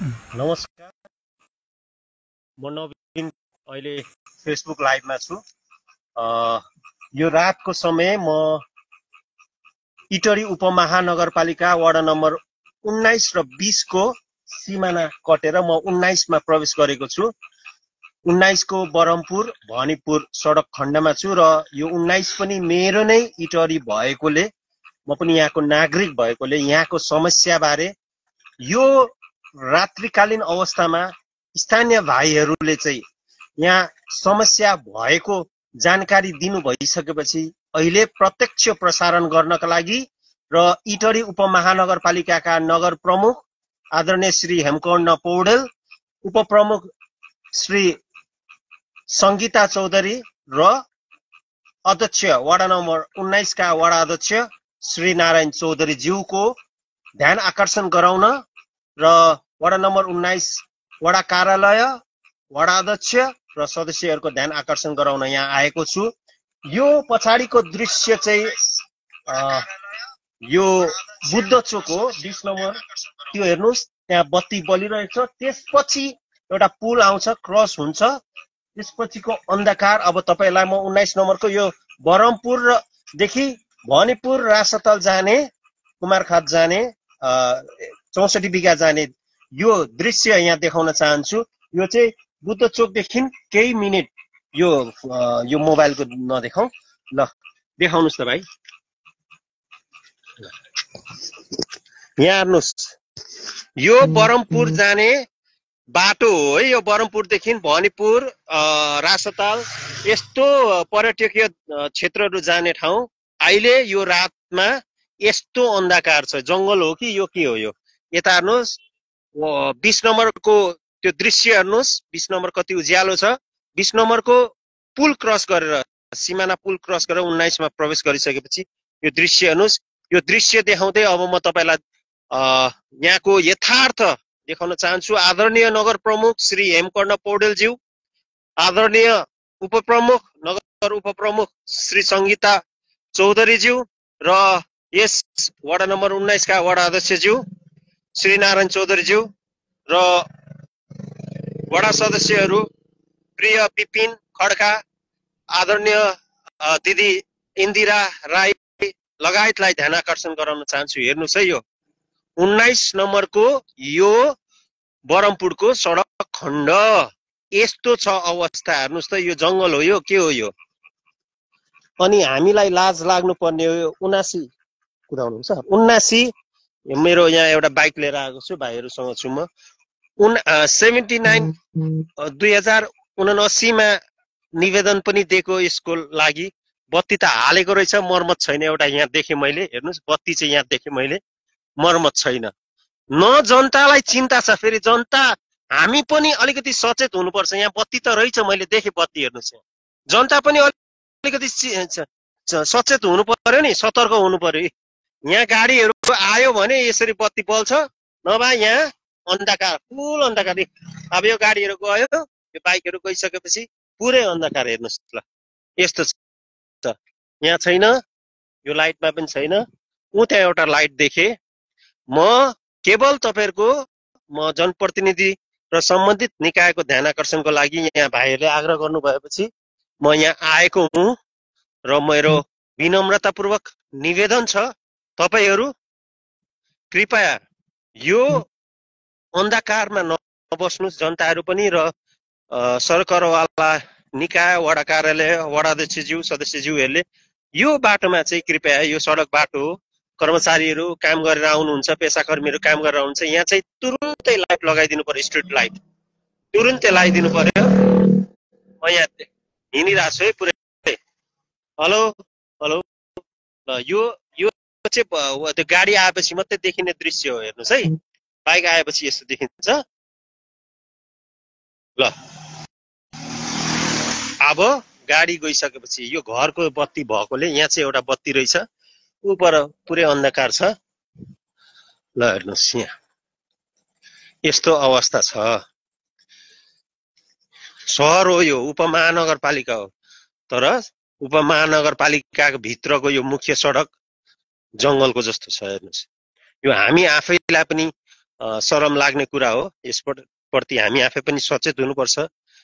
नमस्कार, म नवीन अहिले फेसबुक लाइभमा छु। यो रातको समय म ईटहर उपमहानगरपालिका वडा नम्बर 19 र 20 को सीमाना कटेर म 19 मा प्रवेश गरेको छु। 19 को बरमपुर भनिपुर सडक खण्डमा छु र यो 19 पनि मेरो नै ईटहरी भएकोले, म पनि यहाँको नागरिक भएकोले यहाँको समस्या बारे यो रात्रिकालीन अवस्थामा स्थानीय भाइहरूले चाहिँ यहाँ समस्या भएको जानकारी दिनु भइसकेपछि अहिले प्रत्यक्ष प्रसारण गर्नका लागि र ईटहर उपमहानगरपालिकाका नगर प्रमुख आदरणीय श्री हेमकर्ण पौडेल, उपप्रमुख श्री संगीता चौधरी र अध्यक्ष वडा नम्बर 19 का वडा अध्यक्ष श्री नारायण चौधरी ज्यूको ध्यान आकर्षण गराउन र वडा नम्बर 19 वडा कार्यालय, वडा अध्यक्ष र सदस्यहरूको ध्यान आकर्षण गराउन यहाँ आएको छु। यो पछाडिको दृश्य चाहिँ यो बुद्ध चोक हो, 20 नम्बर। त्यो हेर्नुस्, त्यहाँ बत्ती बलिरहेछ। त्यसपछि एउटा पुल आउँछ, क्रस हुन्छ। त्यसपछिको अन्धकार। अब तपाईलाई म 19 नम्बरको यो बरमपुर देखि भनिपुर रासतल जाने, कुमारखात जाने, 64 बिघा जाने यो दृश्य यहाँ देखाउन चाहन्छु। यो चाहिँ बुद्ध चोकदेखि केही मिनेट यो मोबाइलको नदेखाऊ ल, देखाउनुस् त भाइ। यहाँ हेर्नुस्, यो बरमपुर जाने बाटो हो है। यो बरमपुरदेखि भनिपुर रासताल यस्तो पर्यटकीय क्षेत्रहरू जाने ठाउँ। अहिले यो रातमा यस्तो अन्धकार छ। जंगल हो कि यो के हो? यो यता हेर्नुस्, 20 नम्बरको त्यो दृश्य हेर्नुस्। 20 नम्बर कति उज्यालो छ। 20 नम्बरको पुल क्रस गरेर, सीमाना पुल क्रस गरेर 19 मा प्रवेश गरिसकेपछि यो दृश्य हेर्नुस्। यो दृश्य देखाउँदै अब म तपाईलाई यहाँको यथार्थ देखाउन चाहन्छु। आदरणीय नगर प्रमुख श्री हेमकर्ण पौडेलज्यू, आदरणीय उपप्रमुख नगर उपप्रमुख श्री संगीता चौधरीज्यू र यस वडा नम्बर 19 का वडा अध्यक्षज्यू श्री नारायण चौधरीज्यू र वडा सदस्यहरू प्रिय विपिन खड्का, आदरणीय दिदी इन्दिरा राई लगायतलाई ध्यान आकर्षण गराउन चाहन्छु। हेर्नुस् है, यो 19 नम्बरको यो बरमपुरको सडक खण्ड यस्तो छ अवस्था। हेर्नुस् त, यो जंगल हो, यो के हो यो? अनि हामीलाई लाज लाग्नु पर्ने हो। 79 कुदाउनुहुन्छ। 79 मेरो यहाँ एउटा बाइक लिएर आएको छु, भाइहरूसँग छु म। 79 2079 मा निवेदन पनि दिएको यसको लागि। बत्ती त हालेको रहेछ, मर्मत छैन। एउटा यहाँ देखेँ मैले, हेर्नुस्, बत्ती चाहिँ यहाँ देखेँ मैले, मर्मत छैन। न जनतालाई चिन्ता छ। फेरि जनता हामी पनि अलिकति सचेत हुनुपर्छ। यहाँ बत्ती त रहेछ, मैले देखेँ बत्ती। हेर्नुस्, जनता पनि अलिकति सचेत हुनु पर्यो नि, सतर्क हुनु पर्यो। यहाँ गाडीहरू आयो भने यसरी बत्ती बल्छ, नभए यहाँ अन्धकार, फुल अन्धकार। अब यो गाडीहरू गयो, यो बाइकहरू गइसकेपछि पुरै अन्धकार। हेर्नुस् ल, यस्तो छ। यहाँ छैन, यो लाइटमा पनि छैन। त्यहाँ एउटा लाइट देखेँ। म केवल तपाईहरुको, म जनप्रतिनिधि र सम्बन्धित निकायको ध्यान आकर्षणको लागि यहाँ भाइहरूले आग्रह गर्नु भएपछि म यहाँ आएको हुँ र मेरो विनम्रतापूर्वक निवेदन छ, तपाईहरु कृपया यो अन्धकारमा नबस्नुस्। जनताहरू पनि र सरकारवाला निकाय, वडा कार्यालय, वडा अध्यक्षज्यू, सदस्यज्यूहरूले यो बाटोमा चाहिँ कृपया, यो सडक बाटो हो, कर्मचारीहरू काम गरेर आउनुहुन्छ, पेसाकर्मीहरू काम गरेर आउनुहुन्छ। यहाँ चाहिँ तुरुन्तै लाइट लगाइदिनु पर्यो, स्ट्रिट लाइट तुरुन्तै लगाइदिनु पर्यो। म यहाँ हिँडिरहेको छु है पुरै। हेलो हेलो, यो चाहिँ त्यो गाडी आएपछि मात्रै देखिने दृश्य हो। हेर्नुस् है, बाइक आएपछि यस्तो देखिन्छ। ल, अब गाडी गइसकेपछि यो घरको बत्ती भएकोले यहाँ चाहिँ एउटा बत्ती रहेछ, उपर पुरै अन्धकार छ। ल हेर्नुस्, यहाँ यस्तो अवस्था छ। सहर हो यो, उपमहानगरपालिका हो, तर उपमहानगरपालिकाको भित्रको यो मुख्य सडक जंगलको जस्तो छ। हेर्नुस्, यो हामी आफैलाई पनि शरम लाग्ने कुरा हो। यसप्रति हामी आफै पनि सचेत हुनुपर्छ।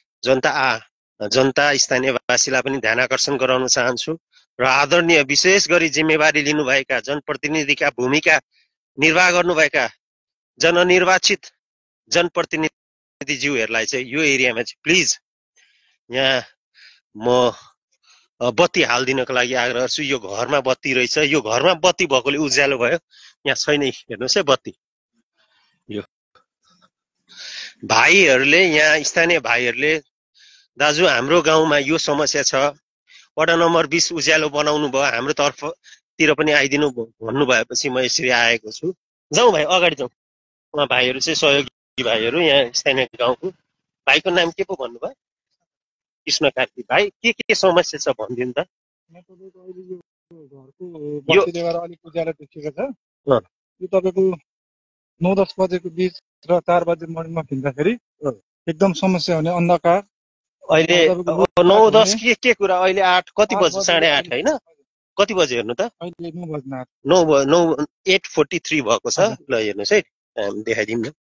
जनता स्थानीयवासीलाई पनि ध्यान आकर्षण गराउन चाहन्छु र आदरणीय विशेष गरी जिम्मेवारी लिनुभएका जनप्रतिनिधिका भूमिका निर्वाह गर्नुभएका जननिर्वाचित जनप्रतिनिधिज्यूहरूलाई चाहिँ यो एरियामा चाहिँ प्लिज यहाँ म बत्ती हालिदिनको लागि आग्रह गर्छु। यो घरमा बत्ती रहेछ, यो घरमा बत्ती भएकोले उज्यालो भयो, यहाँ छैन। हेर्नुहोस् है बत्ती। यो भाइहरूले, यहाँ स्थानीय भाइहरूले, दाजु हाम्रो गाउँमा यो समस्या छ, वडा नम्बर 20 उज्यालो बनाउनु भयो, हाम्रो तर्फतिर पनि आइदिनु भन्नु भएपछि म यसरी आएको छु। जाउँ भाइ अगाडि जाउँ। उहाँ भाइहरू चाहिँ सहयोगी भाइहरू, यहाँ स्थानीय गाउँको। भाइको नाम के पो भन्नुभयो? कृष्ण कार्की। भाइ के समस्या छ भनिदिनु त। यो अलिक उज्यालो देखिएको छ। यो तपाईँको 9-10 बजेको बिच र 4 बजे मर्निङमा हिँड्दाखेरि एकदम समस्या हुने, अन्धकार। अहिले 9-10 के कुरा, अहिले 8 कति बज्यो? 8:30 होइन? कति बज्यो हेर्नु त? 9 बज्न 8:43 भएको छ। ल हेर्नुहोस् है, देखाइदिउँ न।